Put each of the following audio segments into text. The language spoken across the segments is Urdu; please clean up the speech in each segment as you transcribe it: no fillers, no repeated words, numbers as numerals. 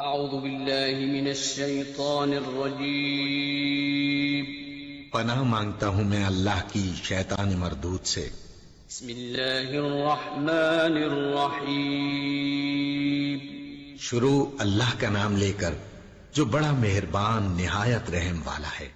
اعوذ باللہ من الشیطان الرجیم پناہ مانگتا ہوں میں اللہ کی شیطان مردود سے۔ بسم اللہ الرحمن الرحیم شروع اللہ کا نام لے کر جو بڑا مہربان نہایت رحم والا ہے۔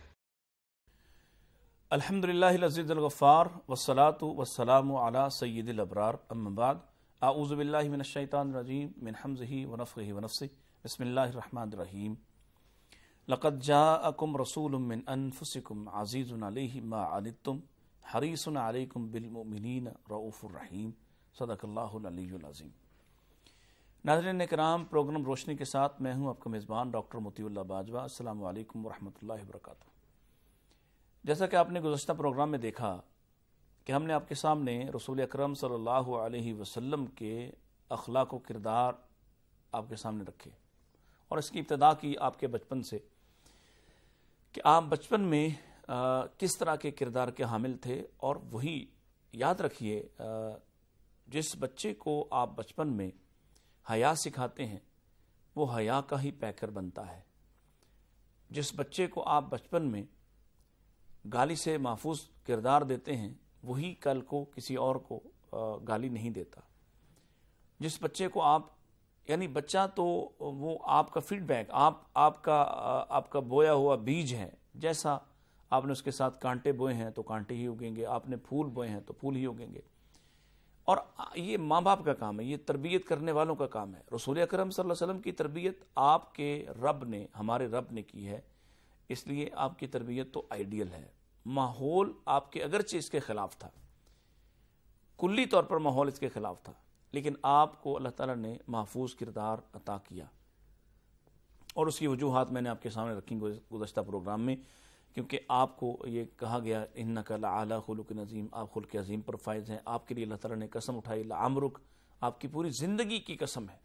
الحمدللہ العزیز الغفار والصلاة والسلام علی سید الابرار اما بعد اعوذ باللہ من الشیطان الرجیم من حمزہ ونفخہ ونفثہ بسم اللہ الرحمن الرحیم لقد جاءکم رسول من انفسکم عزیز علیہ ما عنتم حریص علیکم بالمؤمنین رؤوف الرحیم صدق اللہ العلی العظیم۔ ناظرین کرام، پروگرام روشنی کے ساتھ میں ہوں آپ کا میزبان ڈاکٹر مطیع اللہ باجوہ۔ السلام علیکم ورحمۃ اللہ وبرکاتہ۔ جیسا کہ آپ نے گزشتہ پروگرام میں دیکھا کہ ہم نے آپ کے سامنے رسول اکرم صلی اللہ علیہ وسلم کے اخلاق و کردار آپ کے سامنے رکھے اور اس کی ابتدا کی آپ کے بچپن سے کہ آپ بچپن میں کس طرح کے کردار کے حامل تھے، اور وہی یاد رکھیے جس بچے کو آپ بچپن میں حیا سکھاتے ہیں وہ حیا کا ہی پیکر بنتا ہے۔ جس بچے کو آپ بچپن میں گالی سے محفوظ کردار دیتے ہیں وہی کل کو کسی اور کو گالی نہیں دیتا۔ جس بچے کو آپ یعنی بچہ تو وہ آپ کا فیڈ بیک، آپ کا بویا ہوا بیج ہے۔ جیسا آپ نے اس کے ساتھ کانٹے بوئے ہیں تو کانٹے ہی اگیں گے، آپ نے پھول بوئے ہیں تو پھول ہی اگیں گے۔ اور یہ ماں باپ کا کام ہے، یہ تربیت کرنے والوں کا کام ہے۔ رسول اکرم صلی اللہ علیہ وسلم کی تربیت آپ کے رب نے، ہمارے رب نے کی ہے، اس لیے آپ کی تربیت تو آئیڈیل ہے۔ ماحول آپ کے اگرچہ اس کے خلاف تھا، کلی طور پر ماحول اس کے خلاف تھا، لیکن آپ کو اللہ تعالیٰ نے محفوظ کردار عطا کیا، اور اس کی وجوہات میں نے آپ کے سامنے رکھی گزشتہ پروگرام میں، کیونکہ آپ کو یہ کہا گیا انک لعلی خلق عظیم، آپ خلق عظیم پر فائز ہیں۔ آپ کے لیے اللہ تعالیٰ نے قسم اٹھائی لعمرک، آپ کی پوری زندگی کی قسم ہے۔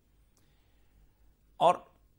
اور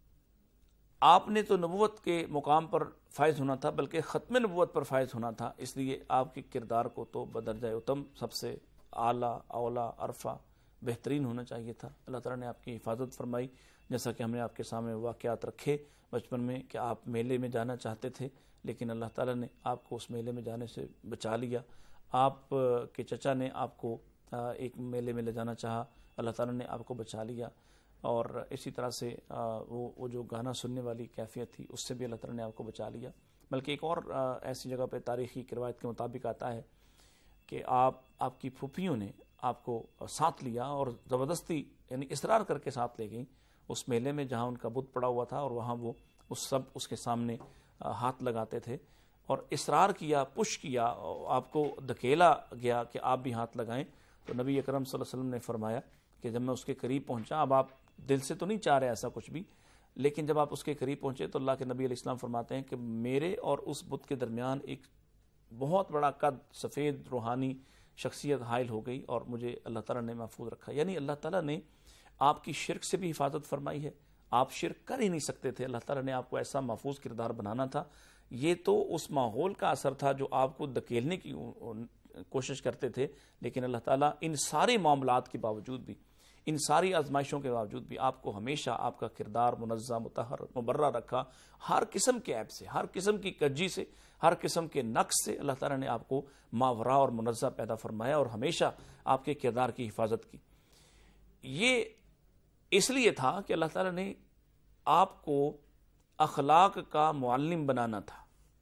آپ نے تو نبوت کے مقام پر فائز ہونا تھا، بلکہ ختم نبوت پر فائز ہونا تھا، اس لیے آپ کے کردار کو تو بدرجہ اتم، سب سے اعلیٰ اولا عرفہ بہترین ہونا چاہیے تھا۔ اللہ تعالیٰ نے آپ کی حفاظت فرمائی، جیسا کہ ہم نے آپ کے سامنے واقعات رکھے بچپن میں کہ آپ میلے میں جانا چاہتے تھے، لیکن اللہ تعالیٰ نے آپ کو اس میلے میں جانے سے بچا لیا۔ آپ کے چچا نے آپ کو ایک میلے میں لے جانا چاہا، اللہ تعالیٰ نے آپ کو بچا لیا۔ اور اسی طرح سے وہ جو گانا سننے والی کیفیت تھی اس سے بھی اللہ تعالیٰ نے آپ کو بچا لیا۔ بلکہ ایک اور ایسی جگہ پہ تاریخی روایت کے مطابق آتا ہے کہ آپ کی پھوپھیوں نے آپ کو ساتھ لیا اور زبردستی یعنی اصرار کر کے ساتھ لے گئیں اس میلے میں جہاں ان کا بت پڑا ہوا تھا، اور وہاں وہ اس کے سامنے ہاتھ لگاتے تھے، اور اصرار کیا، پش کیا، آپ کو دھکیلا گیا کہ آپ بھی ہاتھ لگائیں۔ تو نبی اکرم صلی اللہ علیہ وسلم نے فرمایا کہ جب میں اس کے قریب پہنچا، اب آپ دل سے تو نہیں چاہ رہے ایسا کچھ بھی، لیکن جب آپ اس کے قریب پہنچے تو اللہ کے نبی علیہ السلام فرماتے ہیں کہ میرے اور اس بت کے درمیان ایک بہت بڑا قد سفید روحانی شخصیت حائل ہو گئی، اور مجھے اللہ تعالیٰ نے محفوظ رکھا۔ یعنی اللہ تعالیٰ نے آپ کی شرک سے بھی حفاظت فرمائی ہے، آپ شرک کر ہی نہیں سکتے تھے، اللہ تعالیٰ نے آپ کو ایسا محفوظ کردار بنانا تھا۔ یہ تو اس ماحول کا اثر تھا جو آپ کو دھکیلنے کی کوشش کرتے تھے، لیکن اللہ تعالیٰ ان سارے معاملات کے باوجود بھی، ان ساری آزمائشوں کے باوجود بھی آپ کو ہمیشہ آپ کا کردار منزہ، مطہر، مبرہ رکھا۔ ہر قسم کے عیب سے، ہر قسم کی کجی سے، ہر قسم کے نقص سے اللہ تعالیٰ نے آپ کو ماورا اور منزہ پیدا فرمایا، اور ہمیشہ آپ کے کردار کی حفاظت کی۔ یہ اس لیے تھا کہ اللہ تعالیٰ نے آپ کو اخلاق کا معلم بنانا تھا۔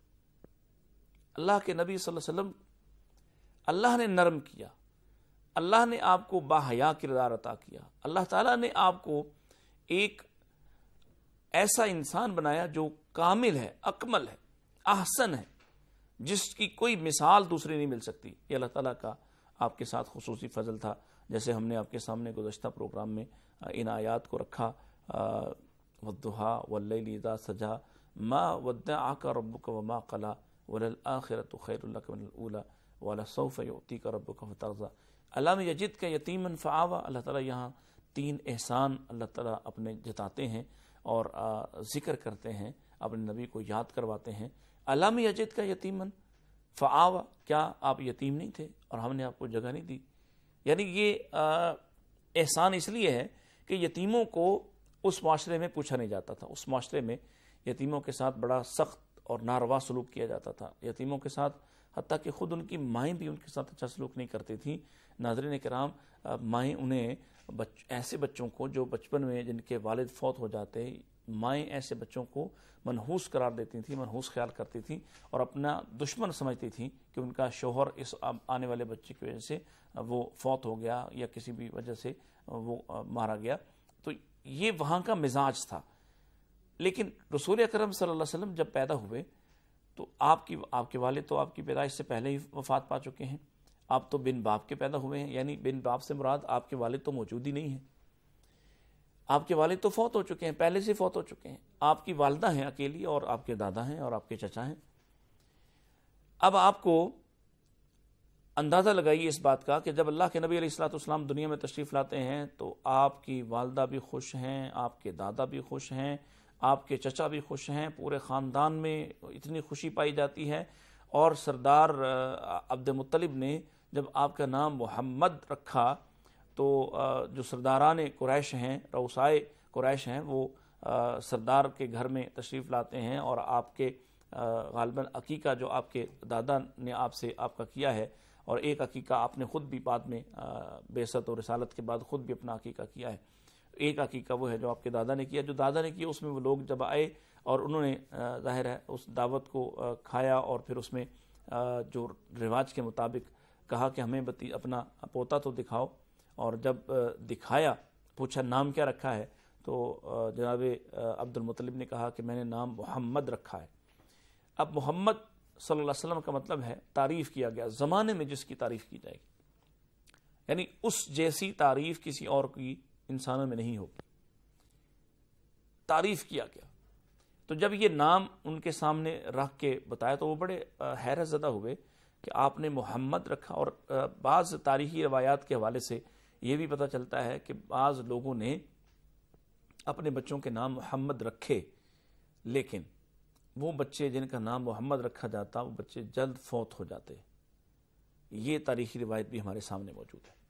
اللہ کے نبی صلی اللہ علیہ وسلم اللہ نے نرم کیا، اللہ نے آپ کو باحیا کردار عطا کیا، اللہ تعالیٰ نے آپ کو ایک ایسا انسان بنایا جو کامل ہے، اکمل ہے، احسن ہے، جس کی کوئی مثال دوسری نہیں مل سکتی۔ یہ اللہ تعالیٰ کا آپ کے ساتھ خصوصی فضل تھا، جیسے ہم نے آپ کے سامنے گزشتہ پروگرام میں ان آیات کو رکھا، والضحیٰ واللیل اذا سجا ما ودعک ربک وما قلی وللآخرۃ خیر لک من الاولی ولسوف یعطیک ربک فترضی الم یجدک یتیما فآوی۔ اللہ تعالیٰ یہاں تین احسان اللہ تعالیٰ اپنے جتاتے ہیں اور ذکر کرتے ہیں، اپنے نبی کو یاد کرواتے ہیں۔ الم یجدک یتیما فآوی، کیا آپ یتیم نہیں تھے اور ہم نے آپ کو جگہ نہیں دی؟ یعنی یہ احسان اس لیے ہے کہ یتیموں کو اس معاشرے میں پوچھا نہیں جاتا تھا. اس معاشرے میں یتیموں کے ساتھ بڑا سخت اور ناروا سلوک کیا جاتا تھا. یتیموں کے ساتھ حتیٰ کہ خود ان کی مائیں بھی ان کے ساتھ اچھا سلوک نہیں کرتی تھیں. ناظرین کرام، مائیں انہیں ایسے بچوں کو جو بچپن میں جن کے والد فوت ہو جاتے، مائیں ایسے بچوں کو منحوس قرار دیتی تھیں، منحوس خیال کرتی تھیں اور اپنا دشمن سمجھتی تھیں کہ ان کا شوہر اس آنے والے بچے کی وجہ سے وہ فوت ہو گیا یا کسی بھی وجہ سے وہ مارا گیا. تو یہ وہاں کا مزاج تھا. لیکن رسول اکرم صلی اللہ علیہ وسلم جب پیدا ہوئے تو آپ کے والد تو آپ کی پیدائش سے پہلے ہی وفات پا چکے ہیں. آپ تو بن باپ کے پیدا ہوئے ہیں، یعنی بن باپ سے مراد آپ کے والد تو موجود ہی نہیں ہیں. آپ کے والد تو فوت ہو چکے ہیں، پہلے سے فوت ہو چکے ہیں. آپ کی والدہ ہیں اکیلی اور آپ کے دادا ہیں اور آپ کے چچا ہیں. اب آپ کو اندازہ لگائیے اس بات کا کہ جب اللہ کے نبی علیہ الصلوۃ والسلام دنیا میں تشریف لاتے ہیں تو آپ کی والدہ بھی خوش ہیں، آپ کے دادا بھی خوش ہیں، آپ کے چچا بھی خوش ہیں، پورے خاندان میں اتنی خوشی پائی جاتی ہے. اور سردار عبد المطلب نے جب آپ کا نام محمد رکھا تو جو سرداران قریش ہیں، رؤسائے قریش ہیں، وہ سردار کے گھر میں تشریف لاتے ہیں اور آپ کے غالباً عقیقہ جو آپ کے دادا نے آپ سے آپ کا کیا ہے، اور ایک عقیقہ آپ نے خود بھی بعد میں بعثت اور رسالت کے بعد خود بھی اپنا عقیقہ کیا ہے. ایک عقیقہ وہ ہے جو آپ کے دادا نے کیا. جو دادا نے کیا اس میں وہ لوگ جب آئے اور انہوں نے ظاہر ہے اس دعوت کو کھایا اور پھر اس میں جو رواج کے مطابق کہا کہ ہمیں اپنا پوتا تو دکھاؤ. اور جب دکھایا، پوچھا نام کیا رکھا ہے، تو جناب عبد المطلب نے کہا کہ میں نے نام محمد رکھا ہے. اب محمد صلی اللہ علیہ وسلم کا مطلب ہے تعریف کیا گیا، زمانے میں جس کی تعریف کی جائے گی، یعنی اس جیسی تعریف کسی اور کی انسانوں میں نہیں ہوگی. تعریف کیا گیا. تو جب یہ نام ان کے سامنے رکھ کے بتایا تو وہ بڑے حیرت زدہ ہوئے کہ آپ نے محمد رکھا. اور بعض تاریخی روایات کے حوالے سے یہ بھی پتہ چلتا ہے کہ بعض لوگوں نے اپنے بچوں کے نام محمد رکھے، لیکن وہ بچے جن کا نام محمد رکھا جاتا وہ بچے جلد فوت ہو جاتے. یہ تاریخی روایت بھی ہمارے سامنے موجود ہے.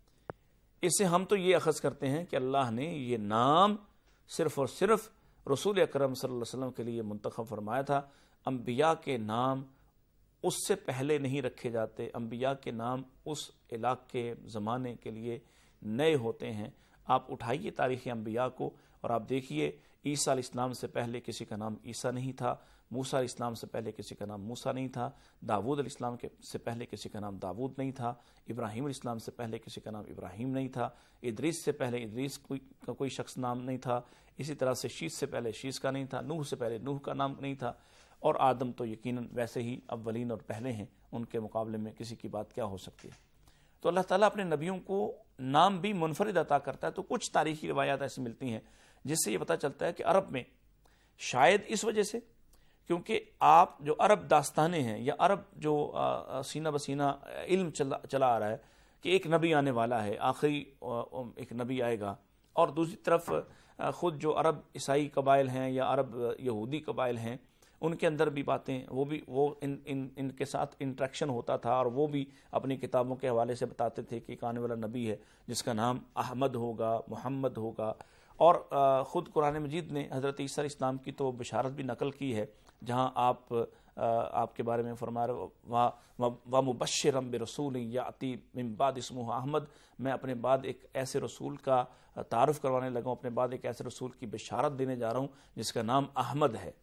اس سے ہم تو یہ اخذ کرتے ہیں کہ اللہ نے یہ نام صرف اور صرف رسول اکرم صلی اللہ علیہ وسلم کے لیے منتخب فرمایا تھا. انبیاء کے نام اس سے پہلے نہیں رکھے جاتے. انبیاء کے نام اس علاقے زمانے کے لیے نئے ہوتے ہیں. آپ اٹھائیے تاریخ انبیاء کو اور آپ دیکھیے عیسیٰ علیہ السلام سے پہلے کسی کا نام عیسیٰ نہیں تھا، موسیٰ علیہ السلام سے پہلے کسی کا نام موسیٰ نہیں تھا، داود علیہ السلام سے پہلے کسی کا نام داود نہیں تھا، ابراہیم علیہ السلام سے پہلے کسی کا نام ابراہیم نہیں تھا، ادریس سے پہلے ادریس کا کوئی شخص نام نہیں تھا، اسی طرح سے شیث سے پہلے شیث کا نہیں تھا، نوح سے پہلے نوح کا نام نہیں تھا، اور آدم تو یقیناً ویسے ہی اولین اور پہلے ہیں، ان کے مقابلے میں کسی کی بات کیا ہو سکتی ہے. تو اللہ تعالیٰ اپنے نبیوں کو نام بھی منفرد عطا کرتا ہے. تو کچھ تاریخی روایات ایسی ملتی ہیں جس سے یہ پتہ چلتا ہے کہ عرب میں شاید اس وجہ سے کیونکہ آپ جو عرب داستانیں ہیں یا عرب جو سینہ بسینہ علم چلا آ رہا ہے کہ ایک نبی آنے والا ہے، آخری ایک نبی آئے گا، اور دوسری طرف خود جو عرب عیسائی قبائل ہیں یا عرب یہودی قبائل ہیں ان کے اندر بھی باتیں وہ ان کے ساتھ انٹریکشن ہوتا تھا، اور وہ بھی اپنی کتابوں کے حوالے سے بتاتے تھے کہ ایک آنے والا نبی ہے جس کا نام احمد ہوگا، محمد ہوگا. اور خود قرآن مجید نے حضرت عیسیٰ علیہ السلام کی تو بشارت بھی نقل کی ہے، جہاں آپ کے بارے میں فرما رہے وَمُبَشِّرًا بِرَسُولٍ يَأْتِي مِن بَعْدِ اسْمُهُ احمد، میں اپنے بعد ایک ایسے رسول کا تعارف کروانے لگا ہوں، اپنے بعد ایک ایسے رسول کی بشارت دینے جا رہا ہوں جس کا نام احمد ہے.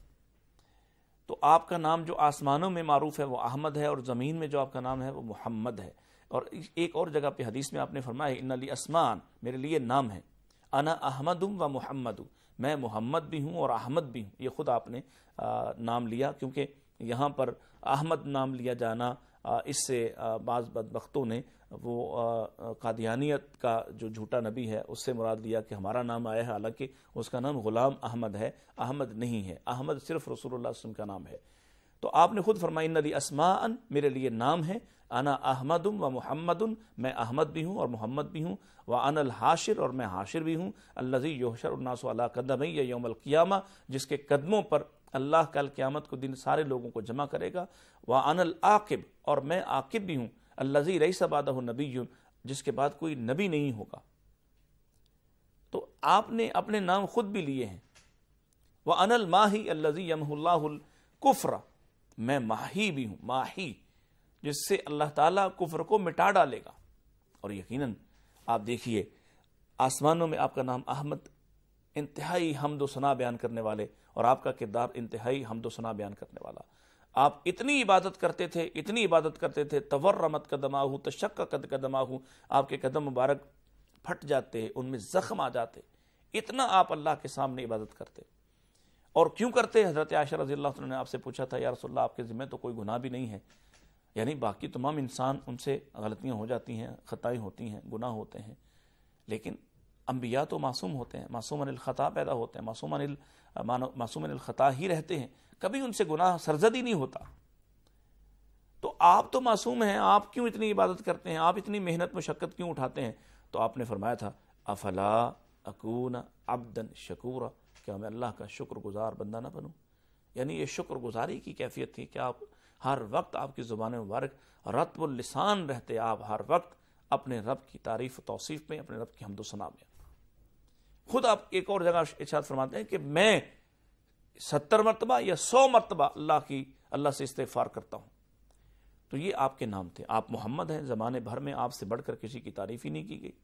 تو آپ کا نام جو آسمانوں میں معروف ہے وہ احمد ہے، اور زمین میں جو آپ کا نام ہے وہ محمد ہے. اور ایک اور جگہ پہ حدیث میں آپ نے فرمایا ان لی اسمان، میرے لیے نام ہے، انا احمد و محمد، میں محمد بھی ہوں اور احمد بھی ہوں. یہ خود آپ نے نام لیا، کیونکہ یہاں پر احمد نام لیا جانا اس سے بعض بدبختوں نے وہ قادیانیت کا جو جھوٹا نبی ہے اس سے مراد لیا کہ ہمارا نام آیا ہے، حالانکہ اس کا نام غلام احمد ہے، احمد نہیں ہے. احمد صرف رسول اللہ صلی اللہ علیہ وسلم کا نام ہے. تو آپ نے خود فرمایا ان لی اسماء، میرے لیے نام ہے، انا احمد و محمد، میں احمد بھی ہوں اور محمد بھی ہوں، وانا الحاشر، اور میں حاشر بھی ہوں، الذی یحشر الناس علی قدمی یوم القیامہ، جس کے قدموں پر اللہ کل قیامت کو دن سارے لوگوں کو جمع کرے گا، وانا العاقب، اور میں عاقب بھی ہوں، الذی لیس بعدہ نبی، جس کے بعد کوئی نبی نہیں ہوگا. تو آپ نے اپنے نام خود بھی لیے ہیں. وَأَنَا الْمَاحِي الَّذِي يَمْحُو اللَّهُ الْكُفْرَ، میں ماہی بھی ہوں، ماہی جس سے اللہ تعالیٰ کفر کو مٹا ڈالے گا. اور یقیناً آپ دیکھیے آسمانوں میں آپ کا نام احمد، انتہائی حمد و ثنا بیان کرنے والے، اور آپ کا کردار انتہائی حمد و ثنا بیان کرنے والا. آپ اتنی عبادت کرتے تھے، اتنی عبادت کرتے تھے، تورمت قدماہ تشققت قدماہ، آپ کے قدم مبارک پھٹ جاتے، ان میں زخم آ جاتے، اتنا آپ اللہ کے سامنے عبادت کرتے. اور کیوں کرتے؟ حضرت عائشہ رضی اللہ عنہ نے آپ سے پوچھا تھا یا رسول اللہ آپ کے ذمہ تو کوئی گناہ بھی نہیں ہے، یعنی باقی تمام انسان ان سے غلطیاں ہو جاتی ہیں، خطائیں ہوتی ہیں، گناہ ہوتے ہیں، لیکن انبیاء تو معصوم ہوتے ہیں، معصوم عن الخطا پیدا ہوتے ہیں، معصوم عن الخطا ہی رہتے ہیں، کبھی ان سے گناہ سرزد ہی نہیں ہوتا. تو آپ تو معصوم ہیں، آپ کیوں اتنی عبادت کرتے ہیں، آپ اتنی محنت مشقت کیوں اٹھاتے ہیں؟ تو آپ نے فرمایا تھا افلا اکون عبدا شکورا، کیا میں اللہ کا شکر گزار بندہ نہ بنوں؟ یعنی یہ شکر گزاری کی کیفیت تھی کہ آپ ہر وقت آپ کی زبان مبارک رطب اللسان رہتے، آپ ہر وقت اپنے رب کی تعریف و توصیف میں، اپنے رب کی حمد و ثنا میں. خود آپ ایک اور جگہ ارشاد فرماتے ہیں کہ میں 70 مرتبہ یا 100 مرتبہ اللہ سے استغفار کرتا ہوں. تو یہ آپ کے نام تھے. آپ محمد ہیں، زمانے بھر میں آپ سے بڑھ کر کسی کی تعریف ہی نہیں کی گئی.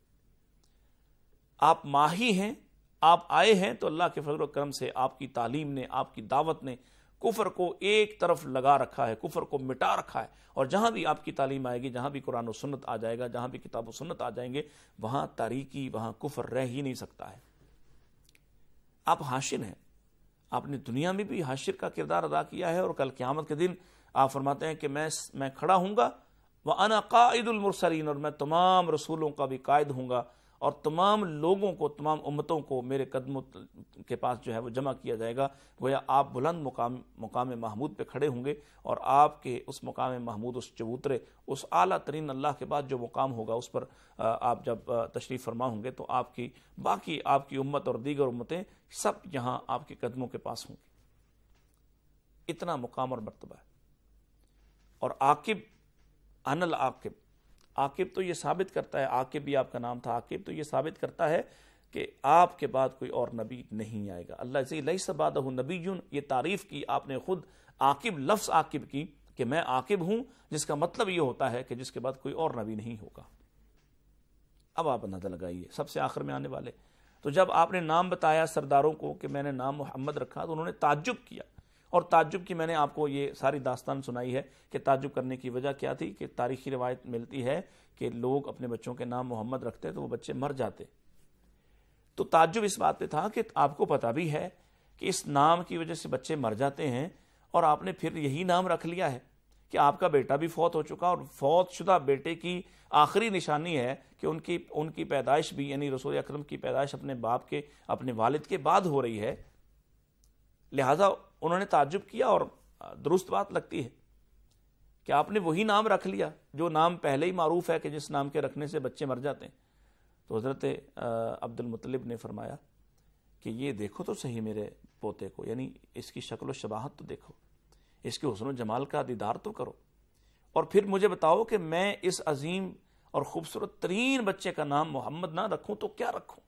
آپ ماہی ہیں، آپ آئے ہیں تو اللہ کے فضل و کرم سے آپ کی تعلیم نے، آپ کی دعوت نے کفر کو ایک طرف لگا رکھا ہے، کفر کو مٹا رکھا ہے. اور جہاں بھی آپ کی تعلیم آئے گی، جہاں بھی قرآن و سنت آ جائے گا، جہاں بھی کتاب و سنت آ جائیں گے، وہاں تاریکی، وہاں کفر رہ ہی نہیں سکتا ہے. آپ حاشر ہیں، آپ نے دنیا میں بھی حاشر کا کردار ادا کیا ہے، اور کل قیامت کے دن آپ فرماتے ہیں کہ میں کھڑا ہوں گا وَأَنَا قَائِدُ الْمُرْسَلِينَ، اور میں تمام رسولوں کا بھی قائد ہوں گا، اور تمام لوگوں کو، تمام امتوں کو میرے قدموں کے پاس جو ہے وہ جمع کیا جائے گا. گویا آپ بلند مقام محمود پہ کھڑے ہوں گے، اور آپ کے اس مقام محمود، اس چبوترے، اس اعلیٰ ترین اللہ کے بعد جو مقام ہوگا، اس پر آپ جب تشریف فرما ہوں گے تو آپ کی باقی آپ کی امت اور دیگر امتیں سب یہاں آپ کے قدموں کے پاس ہوں گی. اتنا مقام اور مرتبہ ہے. اور عاقب، ان العاقب، عاقب تو یہ ثابت کرتا ہے، عاقب بھی آپ کا نام تھا، عاقب تو یہ ثابت کرتا ہے کہ آپ کے بعد کوئی اور نبی نہیں آئے گا. اللہ سے لیس بعدہ نبی، یہ تعریف کی آپ نے خود عاقب، لفظ عاقب کی کہ میں عاقب ہوں، جس کا مطلب یہ ہوتا ہے کہ جس کے بعد کوئی اور نبی نہیں ہوگا. اب آپ اندازہ لگائیے سب سے آخر میں آنے والے. تو جب آپ نے نام بتایا سرداروں کو کہ میں نے نام محمد رکھا، تو انہوں نے تعجب کیا. اور تعجب کی میں نے آپ کو یہ ساری داستان سنائی ہے کہ تعجب کرنے کی وجہ کیا تھی. کہ تاریخی روایت ملتی ہے کہ لوگ اپنے بچوں کے نام محمد رکھتے تو وہ بچے مر جاتے. تو تعجب اس بات پہ تھا کہ آپ کو پتہ بھی ہے کہ اس نام کی وجہ سے بچے مر جاتے ہیں، اور آپ نے پھر یہی نام رکھ لیا ہے کہ آپ کا بیٹا بھی فوت ہو چکا، اور فوت شدہ بیٹے کی آخری نشانی ہے کہ ان کی پیدائش بھی، یعنی رسول اکرم کی پیدائش اپنے باپ کے، اپنے والد کے بعد ہو رہی ہے. لہٰذا انہوں نے تعجب کیا، اور درست بات لگتی ہے کہ آپ نے وہی نام رکھ لیا جو نام پہلے ہی معروف ہے کہ جس نام کے رکھنے سے بچے مر جاتے ہیں. تو حضرت عبد المطلب نے فرمایا کہ یہ دیکھو تو صحیح میرے پوتے کو، یعنی اس کی شکل و شباہت تو دیکھو، اس کے حسن و جمال کا دیدار تو کرو، اور پھر مجھے بتاؤ کہ میں اس عظیم اور خوبصورت ترین بچے کا نام محمد نہ رکھوں تو کیا رکھوں؟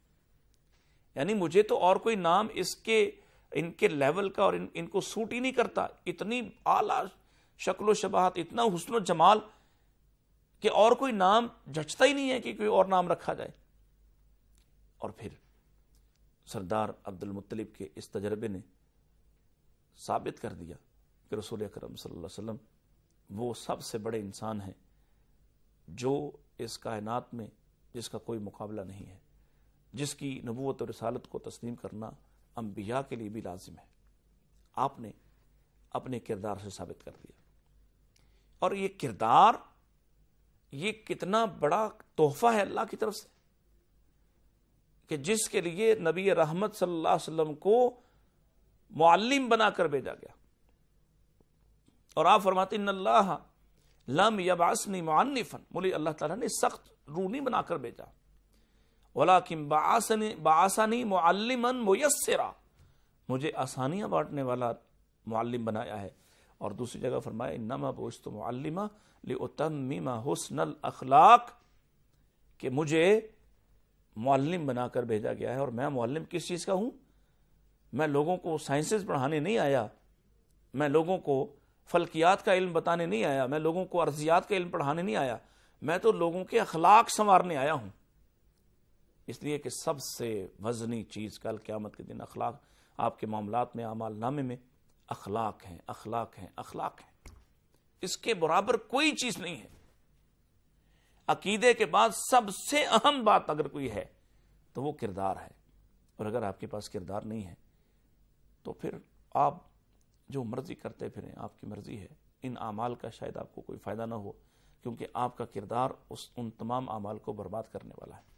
یعنی مجھے تو اور کوئی نام ان کے لیول کا اور ان کو سوٹ ہی نہیں کرتا. اتنی اعلیٰ شکل و شباہت، اتنا حسن و جمال کہ اور کوئی نام جچتا ہی نہیں ہے کہ کوئی اور نام رکھا جائے. اور پھر سردار عبد المطلب کے اس تجربے نے ثابت کر دیا کہ رسول اکرم صلی اللہ علیہ وسلم وہ سب سے بڑے انسان ہیں جو اس کائنات میں جس کا کوئی مقابلہ نہیں ہے، جس کی نبوت اور رسالت کو تسلیم کرنا انبیاء کے لیے بھی لازم ہے. آپ نے اپنے کردار سے ثابت کر دیا. اور یہ کردار، یہ کتنا بڑا تحفہ ہے اللہ کی طرف سے کہ جس کے لیے نبی رحمت صلی اللہ علیہ وسلم کو معلم بنا کر بھیجا گیا. اور آپ فرماتے ان اللہ لم یبعثنی معنفا، مجھے اللہ تعالیٰ نے سخت روح نہیں بنا کر بھیجا، ولیکن بعثنی معلما میسرا، مجھے آسانیاں بانٹنے والا معلم بنایا ہے. اور دوسری جگہ فرمایا انما بعثت معلما لاتمم حسن الاخلاق، کہ مجھے معلم بنا کر بھیجا گیا ہے، اور میں معلم کس چیز کا ہوں؟ میں لوگوں کو سائنسز پڑھانے نہیں آیا، میں لوگوں کو فلکیات کا علم بتانے نہیں آیا، میں لوگوں کو ارضیات کا علم پڑھانے نہیں آیا، میں تو لوگوں کے اخلاق سنوارنے آیا ہوں۔ اس لیے کہ سب سے وزنی چیز کل قیامت کے دن اخلاق، آپ کے معاملات میں، اعمال نامے میں اخلاق ہیں، اخلاق ہیں، اخلاق ہیں۔ اس کے برابر کوئی چیز نہیں ہے۔ عقیدے کے بعد سب سے اہم بات اگر کوئی ہے تو وہ کردار ہے، اور اگر آپ کے پاس کردار نہیں ہے تو پھر آپ جو مرضی کرتے پھریں، آپ کی مرضی ہے۔ ان اعمال کا شاید آپ کو کوئی فائدہ نہ ہو، کیونکہ آپ کا کردار ان تمام اعمال کو برباد کرنے والا ہے۔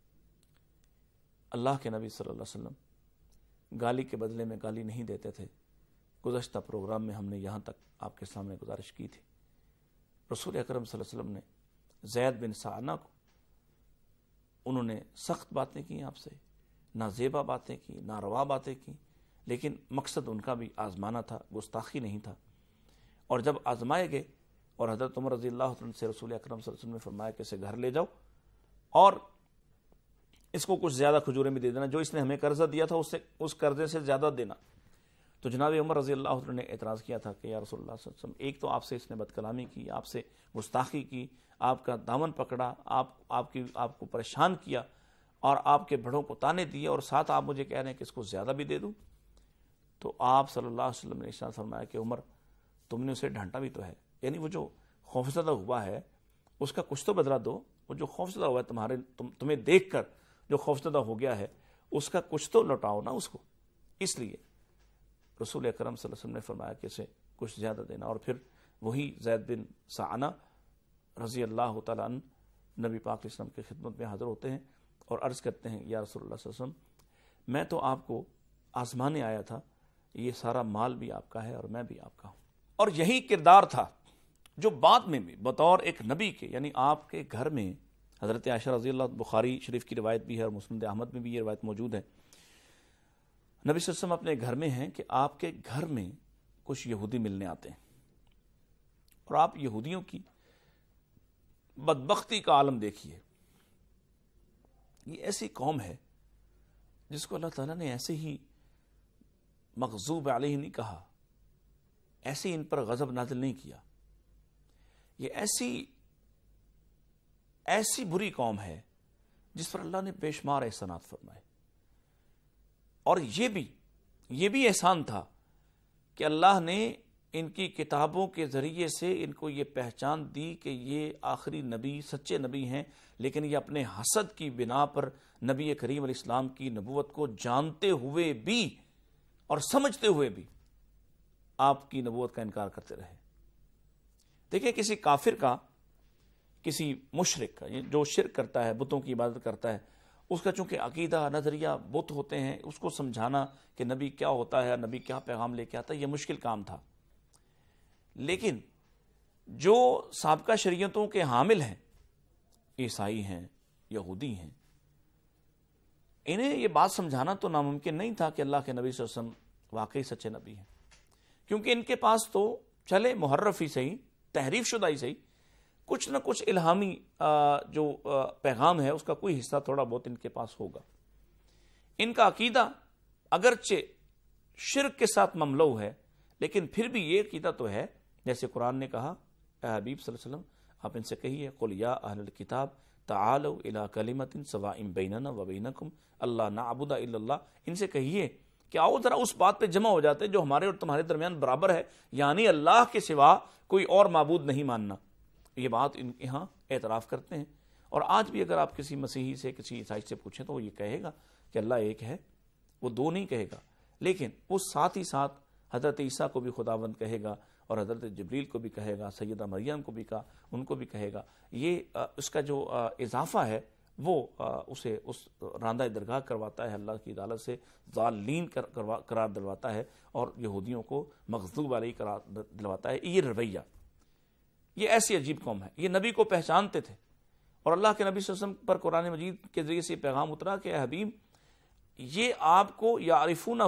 اللہ کے نبی صلی اللہ علیہ وسلم گالی کے بدلے میں گالی نہیں دیتے تھے۔ گزشتہ پروگرام میں ہم نے یہاں تک آپ کے سامنے گزارش کی تھی۔ رسول اکرم صلی اللہ علیہ وسلم نے زید بن ثعلبہ کو، انہوں نے سخت باتیں کی آپ سے، نازیبا باتیں کی، ناروا باتیں کی، لیکن مقصد ان کا بھی آزمانا تھا، گستاخی نہیں تھا۔ اور جب آزمائے گئے اور حضرت عمر رضی اللہ عنہ سے رسول اکرم صلی اللہ علیہ وسلم نے فرمایا کہ اسے گھر لے جاؤ اور اس کو کچھ زیادہ کھجوریں بھی دے دینا، جو اس نے ہمیں قرضہ دیا تھا اس قرضے سے زیادہ دینا۔ تو جناب عمر رضی اللہ عنہ نے اعتراض کیا تھا کہ یا رسول اللہ صلی اللہ علیہ وسلم، ایک تو آپ سے اس نے بد کلامی کی، آپ سے گستاخی کی، آپ کا دامن پکڑا، آپ کو پریشان کیا، اور آپ کے بڑوں کو تانے دیے، اور ساتھ آپ مجھے کہہ رہے ہیں کہ اس کو زیادہ بھی دے دوں۔ تو آپ صلی اللہ علیہ وسلم نے ارشاد فرمایا کہ عمر، تم نے اسے ڈھانٹا بھی تو ہے، یعنی وہ جو خوفزدہ ہوا ہے اس کا کچھ تو بدلہ دو، وہ جو خوفزدہ ہوا ہے تمہیں دیکھ کر جو خوفزدہ ہو گیا ہے اس کا کچھ تو لوٹاؤ نا اس کو۔ اس لیے رسول اکرم صلی اللہ علیہ وسلم نے فرمایا کہ اسے کچھ زیادہ دینا، اور پھر وہی زید بن ثعلبہ رضی اللہ تعالیٰ عنہ نبی پاک علیہ السلام کی خدمت میں حاضر ہوتے ہیں اور عرض کرتے ہیں یا رسول اللہ صلی اللہ علیہ وسلم، میں تو آپ کو آزمانے آیا تھا، یہ سارا مال بھی آپ کا ہے اور میں بھی آپ کا ہوں۔ اور یہی کردار تھا جو بعد میں بھی بطور ایک نبی کے، یعنی آپ کے گھر میں، حضرت عائشہ رضی اللہ، بخاری شریف کی روایت بھی ہے اور مسند احمد میں بھی یہ روایت موجود ہے، نبی صلی اللہ علیہ وسلم اپنے گھر میں ہیں کہ آپ کے گھر میں کچھ یہودی ملنے آتے ہیں، اور آپ یہودیوں کی بدبختی کا عالم دیکھیے۔ یہ ایسی قوم ہے جس کو اللہ تعالیٰ نے ایسے ہی مغضوب علیہ نہیں کہا، ایسے ہی ان پر غضب نازل نہیں کیا۔ یہ ایسی بری قوم ہے جس پر اللہ نے بے شمار احسانات فرمائے، اور یہ بھی احسان تھا کہ اللہ نے ان کی کتابوں کے ذریعے سے ان کو یہ پہچان دی کہ یہ آخری نبی، سچے نبی ہیں، لیکن یہ اپنے حسد کی بنا پر نبی کریم علیہ السلام کی نبوت کو جانتے ہوئے بھی اور سمجھتے ہوئے بھی آپ کی نبوت کا انکار کرتے رہے۔ دیکھیں، کسی کافر کا، کسی مشرک کا، جو شرک کرتا ہے، بتوں کی عبادت کرتا ہے، اس کا چونکہ عقیدہ، نظریہ بت ہوتے ہیں، اس کو سمجھانا کہ نبی کیا ہوتا ہے، نبی کیا پیغام لے کے آتا ہے، یہ مشکل کام تھا۔ لیکن جو سابقہ شریعتوں کے حامل ہیں، عیسائی ہیں، یہودی ہیں، انہیں یہ بات سمجھانا تو ناممکن نہیں تھا کہ اللہ کے نبی صلی اللہ علیہ وسلم واقعی سچے نبی ہیں، کیونکہ ان کے پاس تو چلے محرف ہی صحیح، تحریف شدہ ہی صحیح، کچھ نہ کچھ الہامی جو پیغام ہے اس کا کوئی حصہ تھوڑا بہت ان کے پاس ہوگا۔ ان کا عقیدہ اگرچہ شرک کے ساتھ مملو ہے، لیکن پھر بھی یہ عقیدہ تو ہے، جیسے قرآن نے کہا، اے حبیب صلی اللہ علیہ وسلم آپ ان سے کہیے، قل یا اہل الکتاب تعالوا الی کلمۃ سواء بیننا وبینکم اللہ نعبد الا اللہ، ان سے کہیے کہ آؤ ذرا اس بات پہ جمع ہو جاتے جو ہمارے اور تمہارے درمیان برابر ہے، یعنی اللہ کے سوا کوئی اور معبود نہیں ماننا۔ یہ بات ان کے ہاں اعتراف کرتے ہیں، اور آج بھی اگر آپ کسی مسیحی سے، کسی عیسائی سے پوچھیں تو وہ یہ کہے گا کہ اللہ ایک ہے، وہ دو نہیں کہے گا، لیکن وہ ساتھ ہی ساتھ حضرت عیسیٰ کو بھی خداوند کہے گا، اور حضرت جبریل کو بھی کہے گا، سیدہ مریم کو بھی کہا، ان کو بھی کہے گا۔ یہ اس کا جو اضافہ ہے وہ اسے اس راندہ درگاہ کرواتا ہے، اللہ کی عدالت سے ضالین قرار دلواتا ہے، اور یہودیوں کو مغضوب علیہ قرار دلواتا ہے۔ یہ رویہ، یہ ایسی عجیب قوم ہے۔ یہ نبی کو پہچانتے تھے، اور اللہ کے نبی صلی اللہ علیہ وسلم پر قرآن مجید کے ذریعے سے پیغام اترا کہ اے حبیب، یہ آپ کو یعرفونہ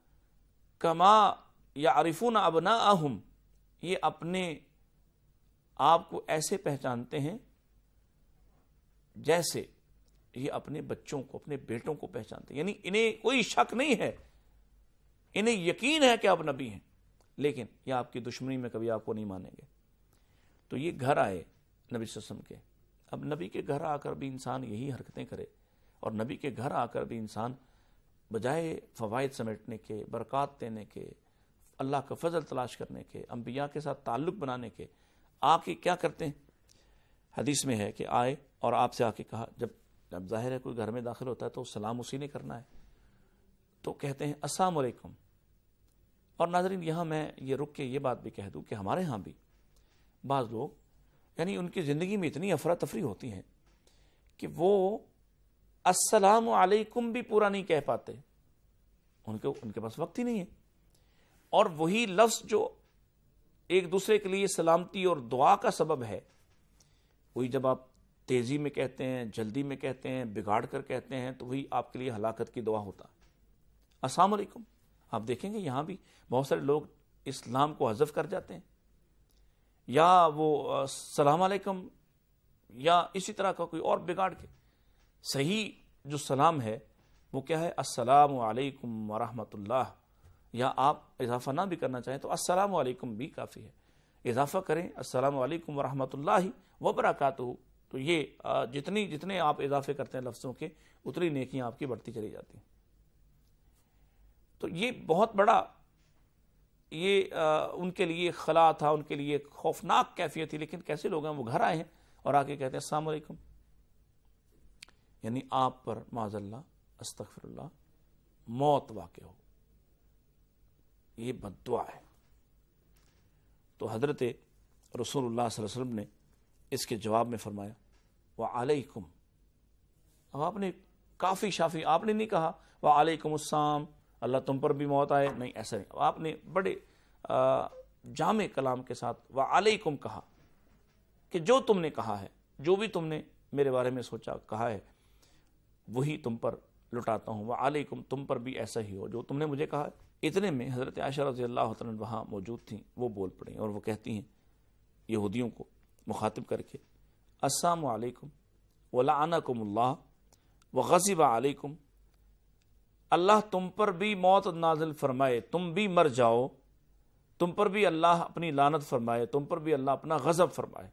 کما یعرفون ابناءہم، یہ اپنے آپ کو ایسے پہچانتے ہیں جیسے یہ اپنے بچوں کو، اپنے بیٹوں کو پہچانتے ہیں، یعنی انہیں کوئی شک نہیں ہے، انہیں یقین ہے کہ آپ نبی ہیں، لیکن یہ آپ کی دشمنی میں کبھی آپ کو نہیں مانیں گے۔ تو یہ گھر آئے نبی صلی اللہ علیہ وسلم کے۔ اب نبی کے گھر آ کر بھی انسان یہی حرکتیں کرے، اور نبی کے گھر آ کر بھی انسان بجائے فوائد سمیٹنے کے، برکات دینے کے، اللہ کا فضل تلاش کرنے کے، انبیاء کے ساتھ تعلق بنانے کے، آ کے کیا کرتے ہیں؟ حدیث میں ہے کہ آئے اور آپ سے آ کے کہا، جب ظاہر ہے کوئی گھر میں داخل ہوتا ہے تو سلام اسی نے کرنا ہے، تو کہتے ہیں السلام علیکم۔ اور ناظرین یہاں میں یہ رک کے یہ بات بھی کہہ دوں کہ ہمارے ہاں بھی بعض لوگ، یعنی ان کی زندگی میں اتنی افراتفری ہوتی ہے کہ وہ السلام علیکم بھی پورا نہیں کہہ پاتے، ان کے پاس وقت ہی نہیں ہے، اور وہی لفظ جو ایک دوسرے کے لیے سلامتی اور دعا کا سبب ہے، وہی جب آپ تیزی میں کہتے ہیں، جلدی میں کہتے ہیں، بگاڑ کر کہتے ہیں، تو وہی آپ کے لیے ہلاکت کی دعا ہوتا ہے۔ السلام علیکم، آپ دیکھیں گے یہاں بھی بہت سارے لوگ اسلام کو حذف کر جاتے ہیں، یا وہ السلام علیکم یا اسی طرح کا کوئی اور بگاڑ کے۔ صحیح جو سلام ہے وہ کیا ہے؟ السلام علیکم ورحمۃ اللہ، یا آپ اضافہ نہ بھی کرنا چاہیں تو السلام علیکم بھی کافی ہے، اضافہ کریں السلام علیکم ورحمۃ اللہ وبرکاتہ، تو یہ جتنے آپ اضافے کرتے ہیں لفظوں کے، اتنی نیکیاں آپ کی بڑھتی چلی جاتی ہیں۔ تو یہ بہت بڑا یہ ان کے لیے خلا تھا، ان کے لیے خوفناک کیفیت تھی، لیکن کیسے لوگ ہیں، وہ گھر آئے ہیں اور آ کے کہتے ہیں السلام علیکم، یعنی آپ پر معاذ اللہ استغفر اللہ موت واقع ہو، یہ بد دعا ہے۔ تو حضرت رسول اللہ صلی اللہ علیہ وسلم نے اس کے جواب میں فرمایا وعلیکم۔ اب آپ نے کافی شافی، آپ نے نہیں کہا وعلیکم السلام اللہ تم پر بھی موت آئے، نہیں، ایسا نہیں، آپ نے بڑے جامع کلام کے ساتھ وعلیکم کہا کہ جو تم نے کہا ہے، جو بھی تم نے میرے بارے میں سوچا کہا ہے، وہی تم پر لٹاتا ہوں، وعلیکم، تم پر بھی ایسا ہی ہو جو تم نے مجھے کہا ہے۔ اتنے میں حضرت عائشہ رضی اللہ عنہا وہاں موجود تھیں، وہ بول پڑیں اور وہ کہتی ہیں یہودیوں کو مخاطب کر کے، السلام علیکم ولعنکم اللہ وغضب علیکم، اللہ تم پر بھی موت نازل فرمائے، تم بھی مر جاؤ، تم پر بھی اللہ اپنی لعنت فرمائے، تم پر بھی اللہ اپنا غضب فرمائے۔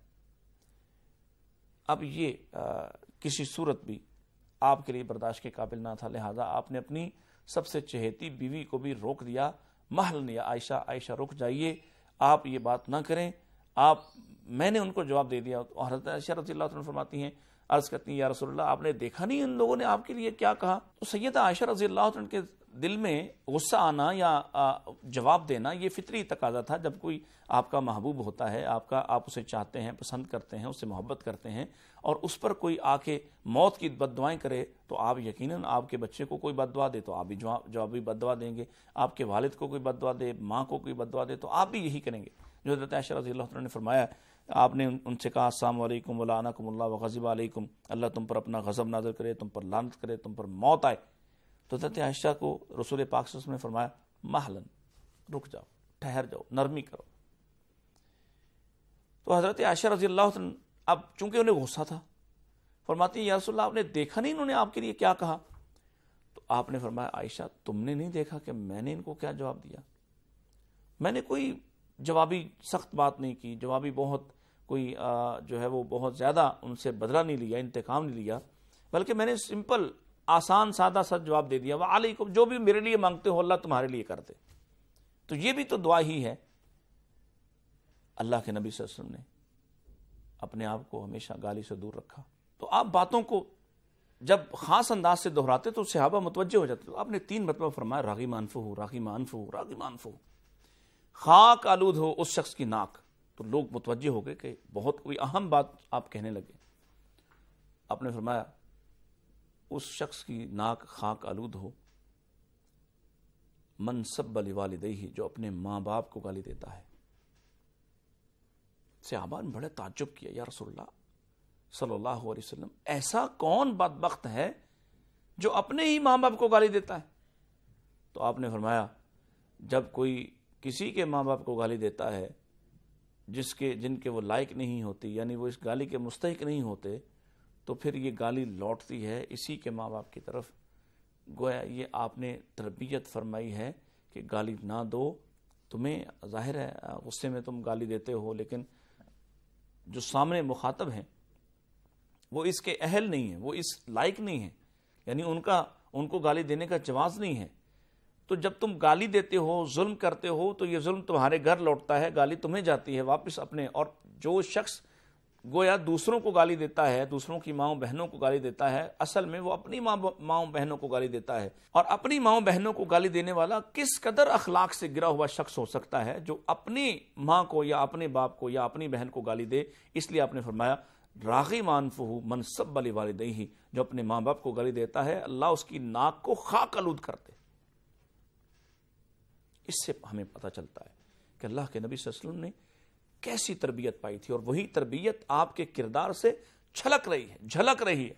اب یہ کسی صورت بھی آپ کے لیے برداشت کے قابل نہ تھا، لہذا آپ نے اپنی سب سے چہیتی بیوی کو بھی روک دیا، محل نے عائشہ رک جائیے، آپ یہ بات نہ کریں، میں نے ان کو جواب دے دیا۔ اور حضرت عائشہ رضی اللہ عنہ فرماتی ہیں، عرض کرتی ہیں یا رسول اللہ آپ نے دیکھا نہیں ان لوگوں نے آپ کے لیے کیا کہا؟ تو سیدہ عائشہ رضی اللہ عنہ کے دل میں غصہ آنا یا جواب دینا یہ فطری تقاضا تھا۔ جب کوئی آپ کا محبوب ہوتا ہے، آپ اسے چاہتے ہیں، پسند کرتے ہیں، اس سے محبت کرتے ہیں، اور اس پر کوئی آ کے موت کی بد دعائیں کرے تو آپ یقیناً آپ کے بچے کو کوئی بد دعا دے تو آپ بھی جوابی بد دعا دیں گے، آپ کے والد کو کوئی بد دعا دے، ماں کو کوئی بد دعا دے تو آپ بھی یہی کریں گے۔ جو حضرت عائشہ رضی اللہ عنہ نے فرمایا، آپ نے ان سے کہا السلام علیکم ولعنکم اللہ وغضب علیکم، اللہ تم پر اپنا غضب نازل کرے، تم پر لعنت کرے، تم پر موت آئے۔ تو حضرت عائشہ کو رسول پاک صلی اللہ علیہ وسلم نے فرمایا محلن، رک جاؤ، ٹھہر جاؤ، نرمی کرو۔ تو حضرت عائشہ رضی اللہ عنہ اب چونکہ انہیں غصہ تھا، فرماتی ہیں یا رسول اللہ آپ نے دیکھا نہیں انہوں نے آپ کے لیے کیا کہا؟ تو آپ نے فرمایا عائشہ تم نے نہیں دیکھا کہ میں نے ان کو کیا جواب دیا؟ میں نے کوئی جوابی سخت بات نہیں کی، جوابی بہت کوئی جو ہے وہ بہت زیادہ ان سے بدلہ نہیں لیا، انتقام نہیں لیا، بلکہ میں نے سمپل آسان سادہ سا جواب دے دیا، وعلیکم، جو بھی میرے لیے مانگتے ہو اللہ تمہارے لیے کر دے۔ تو یہ بھی تو دعا ہی ہے۔ اللہ کے نبی صلی اللہ علیہ وسلم نے اپنے آپ کو ہمیشہ گالی سے دور رکھا۔ تو آپ باتوں کو جب خاص انداز سے دہراتے تو صحابہ متوجہ ہو جاتے۔ تو آپ نے 3 مرتبہ فرمایا راغم انفہ، راغم انفہ، راغم انفہ، خاک آلود ہو اس شخص کی ناک۔ تو لوگ متوجہ ہو گئے کہ بہت کوئی اہم بات آپ کہنے لگے۔ آپ نے فرمایا اس شخص کی ناک خاک آلود ہو من سب لوالدیہ، جو اپنے ماں باپ کو گالی دیتا ہے۔ صحابہ نے بڑے تعجب کیا، یا رسول اللہ صلی اللہ علیہ وسلم ایسا کون بدبخت ہے جو اپنے ہی ماں باپ کو گالی دیتا ہے؟ تو آپ نے فرمایا جب کوئی کسی کے ماں باپ کو گالی دیتا ہے جن کے وہ لائق نہیں ہوتی، یعنی وہ اس گالی کے مستحق نہیں ہوتے، تو پھر یہ گالی لوٹتی ہے اسی کے ماں باپ کی طرف. گویا یہ آپ نے تربیت فرمائی ہے کہ گالی نہ دو. تمہیں ظاہر ہے غصے میں تم گالی دیتے ہو، لیکن جو سامنے مخاطب ہیں وہ اس کے اہل نہیں ہیں، وہ اس لائق نہیں ہیں، یعنی ان کو گالی دینے کا جواز نہیں ہے. تو جب تم گالی دیتے ہو، ظلم کرتے ہو، تو یہ ظلم تمہارے گھر لوٹتا ہے، گالی تمہیں جاتی ہے واپس اپنے. اور جو شخص گویا دوسروں کو گالی دیتا ہے، دوسروں کی ماؤں بہنوں کو گالی دیتا ہے، اصل میں وہ اپنی ماؤں بہنوں کو گالی دیتا ہے. اور اپنی ماؤں بہنوں کو گالی دینے والا کس قدر اخلاق سے گرا ہوا شخص ہو سکتا ہے جو اپنی ماں کو یا اپنے باپ کو یا اپنی بہن کو گالی دے. اس لیے آپ نے فرمایا راغم انفہ من سب لوالدیہ، جو اپنے ماں باپ کو گالی دیتا ہے اللہ اس کی ناک کو خاک آلود کر دے. اس سے ہمیں پتہ چلتا ہے کہ اللہ کے نبی صلی اللہ علیہ وسلم نے کیسی تربیت پائی تھی، اور وہی تربیت آپ کے کردار سے چھلک رہی ہے، جھلک رہی ہے.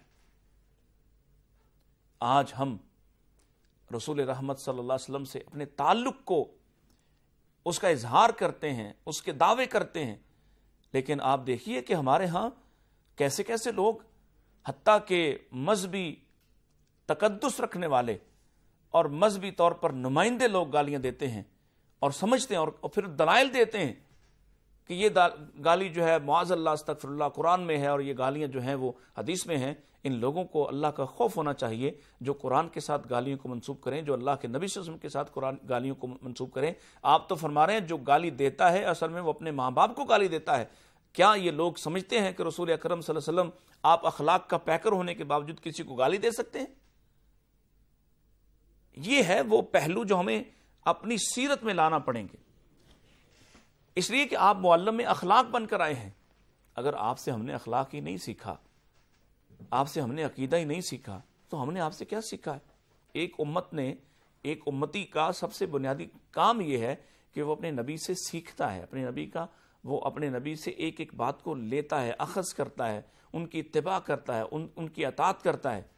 آج ہم رسول رحمت صلی اللہ علیہ وسلم سے اپنے تعلق کو، اس کا اظہار کرتے ہیں، اس کے دعوے کرتے ہیں، لیکن آپ دیکھیے کہ ہمارے ہاں کیسے کیسے لوگ حتیٰ کہ مذہبی تقدس رکھنے والے اور مذہبی طور پر نمائندے لوگ گالیاں دیتے ہیں اور سمجھتے ہیں اور پھر دلائل دیتے ہیں کہ یہ گالی جو ہے معاذ اللہ استغفر اللہ قرآن میں ہے اور یہ گالیاں جو ہیں وہ حدیث میں ہیں. ان لوگوں کو اللہ کا خوف ہونا چاہیے جو قرآن کے ساتھ گالیوں کو منسوب کریں، جو اللہ کے نبی صلی اللہ علیہ وسلم کے ساتھ قرآن گالیوں کو منسوب کریں. آپ تو فرما رہے ہیں جو گالی دیتا ہے اصل میں وہ اپنے ماں باپ کو گالی دیتا ہے. کیا یہ لوگ سمجھتے ہیں کہ رسول اکرم صلی اللہ علیہ وسلم آپ اخلاق کا پیکر ہونے کے باوجود کسی کو گالی دے سکتے ہیں؟ یہ ہے وہ پہلو جو ہمیں اپنی سیرت میں لانا پڑیں گے، اس لیے کہ آپ معلم اخلاق بن کر آئے ہیں. اگر آپ سے ہم نے اخلاق ہی نہیں سیکھا، آپ سے ہم نے عقیدہ ہی نہیں سیکھا، تو ہم نے آپ سے کیا سیکھا ہے؟ ایک امتی کا سب سے بنیادی کام یہ ہے کہ وہ اپنے نبی سے سیکھتا ہے، اپنے نبی سے ایک ایک بات کو لیتا ہے، اخذ کرتا ہے، ان کی اتباع کرتا ہے، ان کی اطاعت کرتا ہے.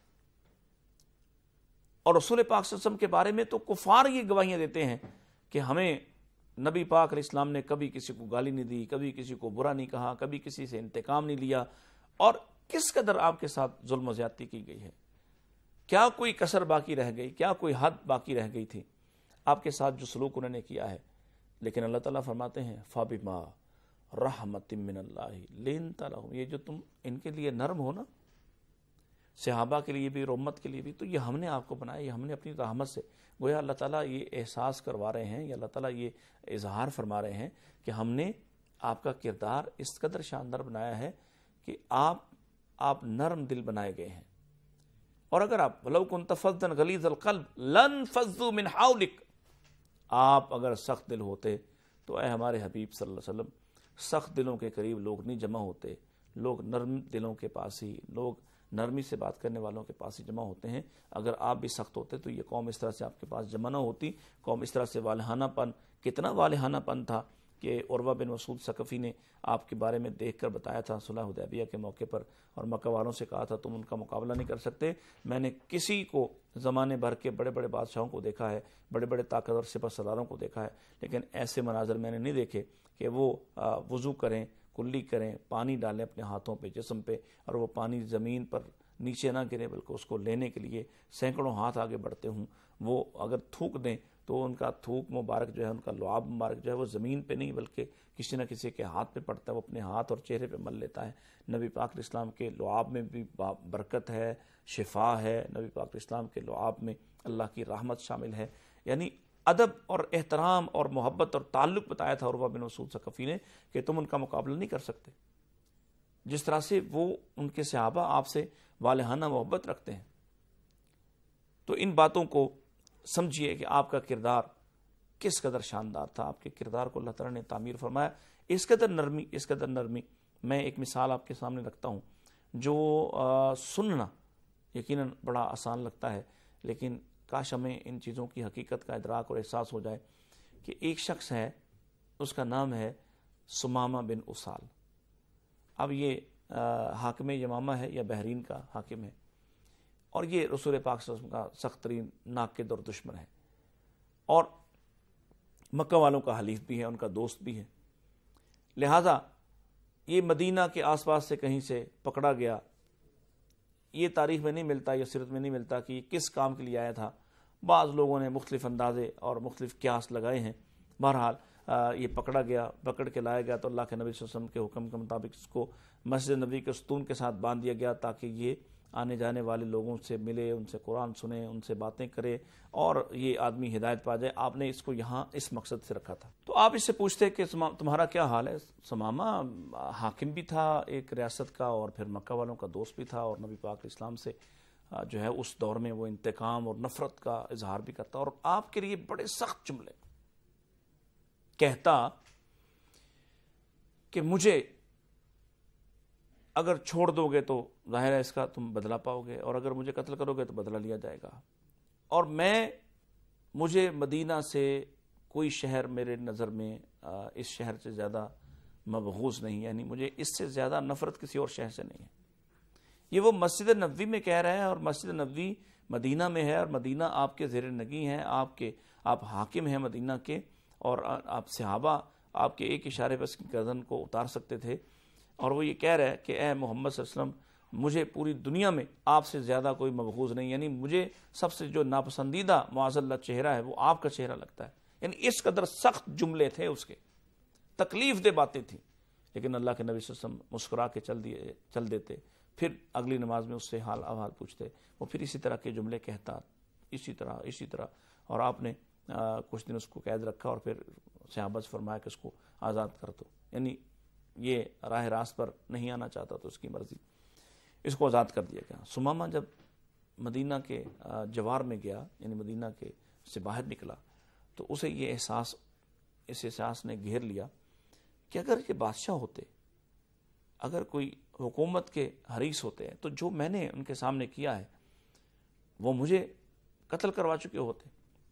اور رسول پاک صلی اللہ علیہ وسلم کے بارے میں تو کفار یہ گواہیاں دیتے ہیں کہ ہمیں نبی پاک علیہ السلام نے کبھی کسی کو گالی نہیں دی، کبھی کسی کو برا نہیں کہا، کبھی کسی سے انتقام نہیں لیا. اور کس قدر آپ کے ساتھ ظلم و زیادتی کی گئی ہے، کیا کوئی کسر باقی رہ گئی، کیا کوئی حد باقی رہ گئی تھی آپ کے ساتھ جو سلوک انہوں نے کیا ہے. لیکن اللہ تعالیٰ فرماتے ہیں فَبِمَا رَحْمَةٍ مِّنَ اللَّهِ لِنْتَ لَهُمْ، یہ جو تم ان کے لیے نرم ہو نا، صحابہ کے لیے بھی اور امت کے لیے بھی، تو یہ ہم نے آپ کو بنایا، یہ ہم نے اپنی رحمت سے. گویا اللہ تعالیٰ یہ احساس کروا رہے ہیں یا اللہ تعالیٰ یہ اظہار فرما رہے ہیں کہ ہم نے آپ کا کردار اس قدر شاندار بنایا ہے کہ آپ نرم دل بنائے گئے ہیں. اور اگر آپ وَلَوْ كُنْتَ فَظًّا غَلِيظَ الْقَلْبِ لَانفَضُّوا مِنْ حَوْلِكَ، آپ اگر سخت دل ہوتے تو اے ہمارے حبیب صلی اللہ علیہ وسلم سخت دلوں کے قریب لوگ نہیں جمع ہوتے، لوگ نرم دلوں کے پاس ہی، لوگ نرمی سے بات کرنے والوں کے پاس ہی جمع ہوتے ہیں. اگر آپ بھی سخت ہوتے تو یہ قوم اس طرح سے آپ کے پاس جمع نہ ہوتی. قوم اس طرح سے والہانہ پن، کتنا والہانہ پن تھا کہ عروہ بن مسعود ثقفی نے آپ کے بارے میں دیکھ کر بتایا تھا صلح حدیبیہ کے موقع پر، اور مکہ والوں سے کہا تھا تم ان کا مقابلہ نہیں کر سکتے. میں نے کسی کو زمانے بھر کے بڑے بڑے بادشاہوں کو دیکھا ہے، بڑے بڑے طاقتور سپہ سالاروں کو دیکھا ہے، لیکن ایسے مناظر میں نے نہیں دیکھے کہ وہ وضو کریں، کلی کریں، پانی ڈالیں اپنے ہاتھوں پہ، جسم پہ، اور وہ پانی زمین پر نیچے نہ گرے بلکہ اس کو لینے کے لیے سینکڑوں ہاتھ آگے بڑھتے ہوں. وہ اگر تھوک دیں تو ان کا تھوک مبارک جو ہے، ان کا لعاب مبارک جو ہے وہ زمین پہ نہیں بلکہ کسی نہ کسی کے ہاتھ پہ پڑتا ہے، وہ اپنے ہاتھ اور چہرے پہ مل لیتا ہے. نبی پاک علیہ السلام کے لعاب میں بھی برکت ہے، شفا ہے، نبی پاک علیہ السلام کے لعاب میں اللہ کی رحمت شامل ہے. یعنی ادب اور احترام اور محبت اور تعلق بتایا تھا عروہ بن مسعود ثقفی نے کہ تم ان کا مقابلہ نہیں کر سکتے. جس طرح سے وہ ان کے صحابہ آپ سے والہانہ محبت رکھتے ہیں. تو ان باتوں کو سمجھیے کہ آپ کا کردار کس قدر شاندار تھا، آپ کے کردار کو اللہ تعالیٰ نے تعمیر فرمایا. اس قدر نرمی. میں ایک مثال آپ کے سامنے رکھتا ہوں جو سننا یقیناً بڑا آسان لگتا ہے، لیکن کاش ہمیں ان چیزوں کی حقیقت کا ادراک اور احساس ہو جائے کہ ایک شخص ہے، اس کا نام ہے سمامہ بن اسال. اب یہ حاکم یمامہ ہے یا بحرین کا حاکم ہے، اور یہ رسول پاک صلی اللہ علیہ وسلم کا سخت ترین ناقد اور دشمن ہے، اور مکہ والوں کا حلیف بھی ہے، ان کا دوست بھی ہے. لہذا یہ مدینہ کے آس پاس سے کہیں سے پکڑا گیا یہ تاریخ میں نہیں ملتا، یہ سیرت میں نہیں ملتا کہ یہ کس کام کے لیے آیا تھا. بعض لوگوں نے مختلف اندازے اور مختلف قیاس لگائے ہیں. بہرحال یہ پکڑا گیا، پکڑ کے لایا گیا تو اللہ کے نبی صلی اللہ علیہ وسلم کے حکم کے مطابق اس کو مسجد نبی کے ستون کے ساتھ باندھ دیا گیا تاکہ یہ آنے جانے والے لوگوں سے ملے، ان سے قرآن سنے، ان سے باتیں کرے اور یہ آدمی ہدایت پا جائے. آپ نے اس کو یہاں اس مقصد سے رکھا تھا. تو آپ اس سے پوچھتے کہ تمہارا کیا حال ہے؟ ثمامہ حاکم بھی تھا ایک ریاست کا اور پھر مکہ والوں کا دوست بھی تھا اور نبی پاک اسلام سے جو ہے اس دور میں وہ انتقام اور نفرت کا اظہار بھی کرتا اور آپ کے لیے بڑے سخت جملے کہتا کہ مجھے اگر چھوڑ دو گے تو ظاہر ہے اس کا تم بدلہ پاؤ گے، اور اگر مجھے قتل کرو گے تو بدلہ لیا جائے گا، اور مجھے مدینہ سے کوئی شہر میرے نظر میں اس شہر سے زیادہ مبغوض نہیں، یعنی مجھے اس سے زیادہ نفرت کسی اور شہر سے نہیں ہے. یہ وہ مسجد نبوی میں کہہ رہے ہیں، اور مسجد نبوی مدینہ میں ہے، اور مدینہ آپ کے زیر نگی ہیں، آپ حاکم ہیں مدینہ کے، اور آپ صحابہ آپ کے ایک اشارے پر اس کی گردن کو اتار سکتے تھے. اور وہ یہ کہہ رہے ہیں کہ اے محمد صلی اللہ علیہ وسلم، مجھے پوری دنیا میں آپ سے زیادہ کوئی مبغوض نہیں، یعنی مجھے سب سے جو ناپسندیدہ معاذ اللہ چہرہ ہے وہ آپ کا چہرہ لگتا ہے. یعنی اس قدر سخت جملے تھے، اس کے تکلیف دہ باتیں تھیں، لیکن اللہ کے نبی صلی اللہ علیہ وسلم مسکرا کے چل دیتے. پھر اگلی نماز میں اس سے حال احوال پوچھتے، وہ پھر اسی طرح کے جملے کہتا، اسی طرح. اور آپ نے کچھ دن اس کو قید رکھا اور پھر صحابہ سے فرمایا کہ اس کو آزاد کر دو. یعنی یہ راہ راست پر نہیں آنا چاہتا تو اس کی مرضی، اس کو آزاد کر دیا گیا. ثمامہ جب مدینہ کے جوار میں گیا، یعنی مدینہ کے سے باہر نکلا، تو اسے یہ اس احساس نے گھیر لیا کہ اگر یہ بادشاہ ہوتے، اگر کوئی حکومت کے حریص ہوتے ہیں، تو جو میں نے ان کے سامنے کیا ہے وہ مجھے قتل کروا چکے ہوتے.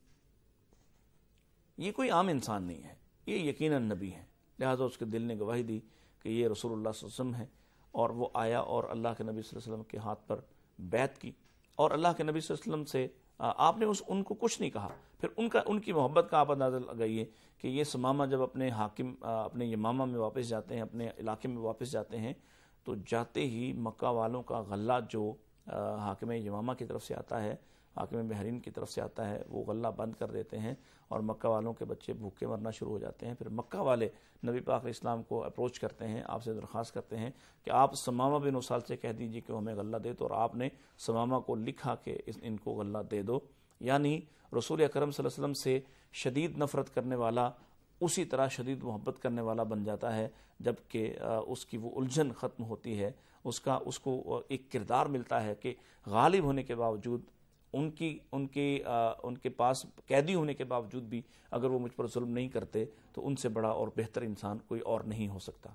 یہ کوئی عام انسان نہیں ہے، یہ یقیناً نبی ہیں. لہذا اس کے دل نے گواہی دی کہ یہ رسول اللہ صلی اللہ علیہ وسلم ہے، اور وہ آیا اور اللہ کے نبی صلی اللہ علیہ وسلم کے ہاتھ پر بیعت کی، اور اللہ کے نبی صلی اللہ علیہ وسلم سے آپ نے ان کو کچھ نہیں کہا. پھر ان کی محبت کا آپ اندازہ لگائیے کہ یہ ثمامہ جب اپنے حاکم اپنے یمامہ میں واپس جاتے ہیں، اپنے علاقے میں واپس جاتے ہیں، تو جاتے ہی مکہ والوں کا غلہ جو حاکم یمامہ کی طرف سے آتا ہے، حاکم بحرین کی طرف سے آتا ہے، وہ غلہ بند کر دیتے ہیں اور مکہ والوں کے بچے بھوکے مرنا شروع ہو جاتے ہیں. پھر مکہ والے نبی پاک علیہ السلام کو اپروچ کرتے ہیں، آپ سے درخواست کرتے ہیں کہ آپ ثمامہ بن اسال سے کہہ دیجیے کہ ہمیں غلہ دے. تو اور آپ نے ثمامہ کو لکھا کہ ان کو غلہ دے دو. یعنی رسول اکرم صلی اللہ علیہ وسلم سے شدید نفرت کرنے والا اسی طرح شدید محبت کرنے والا بن جاتا ہے جبکہ اس کی وہ الجھن ختم ہوتی ہے، اس کو ایک کردار ملتا ہے کہ غالب ہونے کے باوجود، ان کے پاس قیدی ہونے کے باوجود بھی اگر وہ مجھ پر ظلم نہیں کرتے تو ان سے بڑا اور بہتر انسان کوئی اور نہیں ہو سکتا.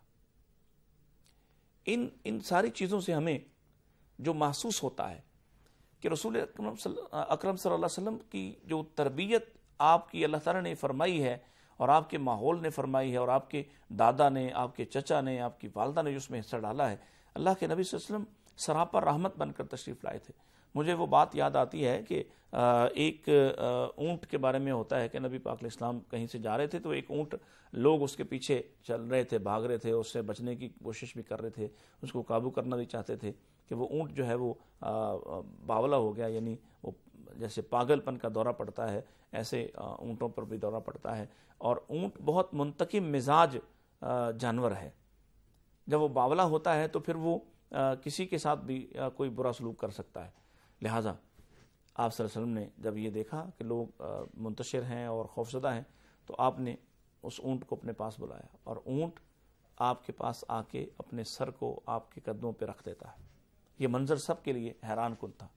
ان ساری چیزوں سے ہمیں جو محسوس ہوتا ہے کہ رسول اکرم صلی اللہ علیہ وسلم کی جو تربیت آپ کی اللہ تعالیٰ نے فرمائی ہے اور آپ کے ماحول نے فرمائی ہے اور آپ کے دادا نے، آپ کے چچا نے، آپ کی والدہ نے جو اس میں حصہ ڈالا ہے، اللہ کے نبی صلی اللہ علیہ وسلم سراپا رحمت بن کر تشریف لائے تھے. مجھے وہ بات یاد آتی ہے کہ ایک اونٹ کے بارے میں ہوتا ہے کہ نبی پاک علیہ السلام کہیں سے جا رہے تھے تو ایک اونٹ، لوگ اس کے پیچھے چل رہے تھے، بھاگ رہے تھے، اس سے بچنے کی کوشش بھی کر رہے تھے، اس کو قابو کرنا بھی چاہتے تھے کہ وہ اونٹ جو ہے وہ باولا ہو گیا، یعنی وہ جیسے پاگل پن کا دورہ پڑتا ہے ایسے اونٹوں پر بھی دورہ پڑتا ہے. اور اونٹ بہت منتقم مزاج جانور ہے، جب وہ باولا ہوتا ہے تو پھر وہ کسی کے ساتھ بھی کوئی برا سلوک کر سکتا ہے. لہٰذا آپ صلی اللہ علیہ وسلم نے جب یہ دیکھا کہ لوگ منتشر ہیں اور خوفزدہ ہیں تو آپ نے اس اونٹ کو اپنے پاس بلایا اور اونٹ آپ کے پاس آ کے اپنے سر کو آپ کے قدموں پہ رکھ دیتا ہے. یہ منظر سب کے لیے حیران کن تھا.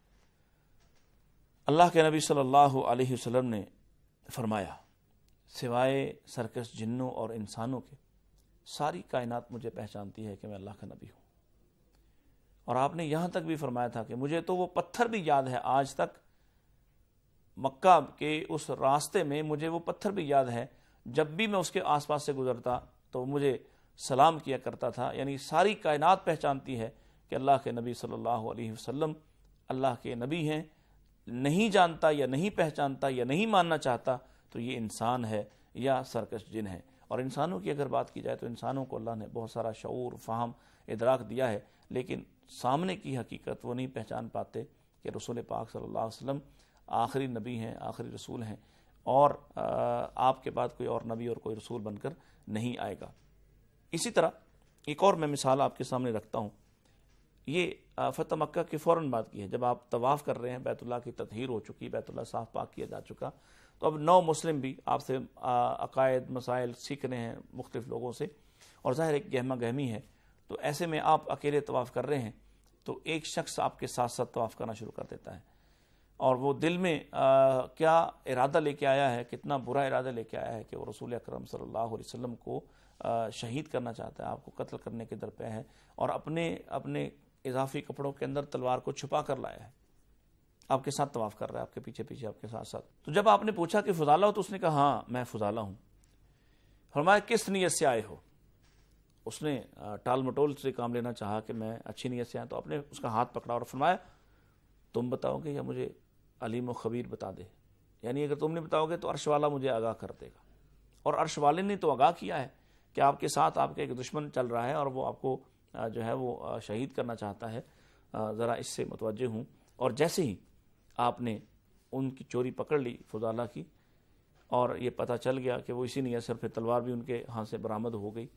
اللہ کے نبی صلی اللہ علیہ وسلم نے فرمایا، سوائے سرکش جنوں اور انسانوں کے ساری کائنات مجھے پہچانتی ہے کہ میں اللہ کا نبی ہوں. اور آپ نے یہاں تک بھی فرمایا تھا کہ مجھے تو وہ پتھر بھی یاد ہے آج تک، مکہ کے اس راستے میں مجھے وہ پتھر بھی یاد ہے، جب بھی میں اس کے آس پاس سے گزرتا تو مجھے سلام کیا کرتا تھا. یعنی ساری کائنات پہچانتی ہے کہ اللہ کے نبی صلی اللہ علیہ وسلم اللہ کے نبی ہیں. نہیں جانتا یا نہیں پہچانتا یا نہیں ماننا چاہتا تو یہ انسان ہے یا سرکش جن ہے. اور انسانوں کی اگر بات کی جائے تو انسانوں کو اللہ نے بہت سارا شعور، فہم، ادراک دیا ہے، لیکن سامنے کی حقیقت وہ نہیں پہچان پاتے کہ رسول پاک صلی اللہ علیہ وسلم آخری نبی ہیں، آخری رسول ہیں، اور آپ کے بعد کوئی اور نبی اور کوئی رسول بن کر نہیں آئے گا۔ اسی طرح ایک اور میں مثال آپ کے سامنے رکھتا ہوں، یہ فتح مکہ کے فوراً بعد کی ہے، جب آپ طواف کر رہے ہیں، بیت اللہ کی تطہیر ہو چکی، بیت اللہ صاف پاک کیا جا چکا، تو اب نو مسلم بھی آپ سے عقائد مسائل سیکھ رہے ہیں مختلف لوگوں سے، اور ظاہر ایک گہما گہمی ہے، تو ایسے میں آپ اکیلے طواف کر رہے ہیں تو ایک شخص آپ کے ساتھ ساتھ طواف کرنا شروع کر دیتا ہے، اور وہ دل میں کیا ارادہ لے کے آیا ہے، کتنا برا ارادہ لے کے آیا ہے کہ وہ رسول اکرم صلی اللہ علیہ وسلم کو شہید کرنا چاہتا ہے، آپ کو قتل کرنے کے درپے ہے، اور اپنے اضافی کپڑوں کے اندر تلوار کو چھپا کر لایا ہے، آپ کے ساتھ طواف کر رہا ہے، آپ کے پیچھے پیچھے آپ کے ساتھ ساتھ۔ تو جب آپ نے پوچھا کہ فضالہ ہو، تو اس نے کہا ہاں میں فضالہ ہوں۔ فرمایا کس نیت سے آئے ہو؟ اس نے ٹال مٹول سے کام لینا چاہا کہ میں اچھی نیت سے آیا، تو آپ نے اس کا ہاتھ پکڑا اور فرمایا تم بتاؤ گے یا مجھے علیم و خبیر بتا دے، یعنی اگر تم نے بتاؤ گے تو عرش والا مجھے آگاہ کر دے گا، اور عرش والے نے تو آگاہ کیا ہے کہ آپ کے ساتھ آپ کا ایک دشمن چل رہا ہے اور وہ آپ کو جو ہے وہ شہید کرنا چاہتا ہے، ذرا اس سے متوجہ ہوں۔ اور جیسے ہی آپ نے ان کی چوری پکڑ لی فضالہ کی، اور یہ پتہ چل گیا کہ وہ اسی نیت سے، پھر تلوار بھی ان کے ہاتھ سے برآمد ہو گئی،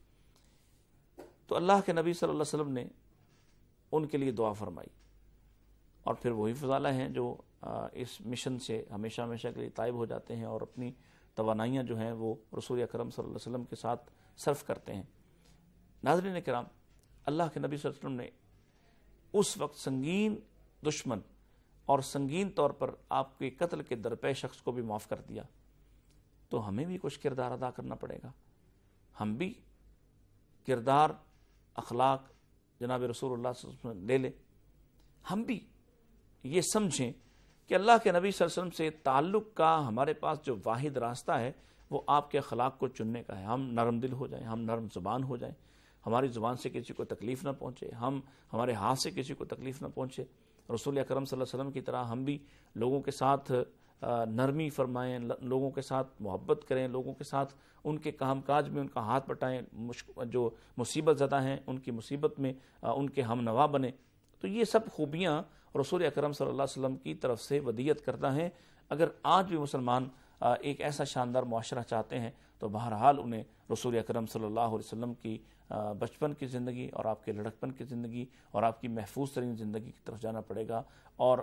تو اللہ کے نبی صلی اللہ علیہ وسلم نے ان کے لیے دعا فرمائی، اور پھر وہی فضالہ ہیں جو اس مشن سے ہمیشہ ہمیشہ کے لیے طائب ہو جاتے ہیں اور اپنی توانائیاں جو ہیں وہ رسول اکرم صلی اللہ علیہ وسلم کے ساتھ صرف کرتے ہیں۔ ناظرین کرام، اللہ کے نبی صلی اللہ علیہ وسلم نے اس وقت سنگین دشمن اور سنگین طور پر آپ کے قتل کے درپے شخص کو بھی معاف کر دیا، تو ہمیں بھی کچھ کردار ادا کرنا پڑے گا، ہم بھی کردار اخلاق جناب رسول اللہ صلی اللہ علیہ وسلم لے لیں، ہم بھی یہ سمجھیں کہ اللہ کے نبی صلی اللہ علیہ وسلم سے تعلق کا ہمارے پاس جو واحد راستہ ہے وہ آپ کے اخلاق کو چننے کا ہے۔ ہم نرم دل ہو جائیں، ہم نرم زبان ہو جائیں، ہماری زبان سے کسی کو تکلیف نہ پہنچے، ہمارے ہاتھ سے کسی کو تکلیف نہ پہنچے، رسول اکرم صلی اللہ علیہ وسلم کی طرح ہم بھی لوگوں کے ساتھ نرمی فرمائیں، لوگوں کے ساتھ محبت کریں، لوگوں کے ساتھ ان کے کام کاج میں ان کا ہاتھ بٹائیں، جو مصیبت زدہ ہیں ان کی مصیبت میں ان کے ہم نوا بنیں۔ تو یہ سب خوبیاں رسول اکرم صلی اللہ علیہ وسلم کی طرف سے ودیت کرتا ہیں۔ اگر آج بھی مسلمان ایک ایسا شاندار معاشرہ چاہتے ہیں تو بہرحال انہیں رسول اکرم صلی اللہ علیہ وسلم کی بچپن کی زندگی اور آپ کے لڑکپن کی زندگی اور آپ کی محفوظ ترین زندگی کی طرف جانا پڑے گا، اور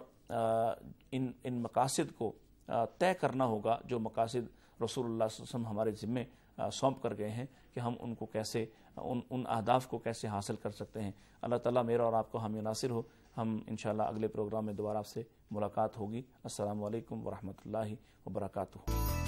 ان مقاصد کو طے کرنا ہوگا جو مقاصد رسول اللہ صلی اللہ علیہ وسلم ہمارے ذمے سونپ کر گئے ہیں کہ ہم ان کو کیسے ان اہداف کو کیسے حاصل کر سکتے ہیں۔ اللہ تعالیٰ میرا اور آپ کو حامی ناصر ہو۔ ہم انشاءاللہ اگلے پروگرام میں دوبارہ آپ سے ملاقات ہوگی۔ السلام علیکم ورحمۃ اللہ وبرکاتہ۔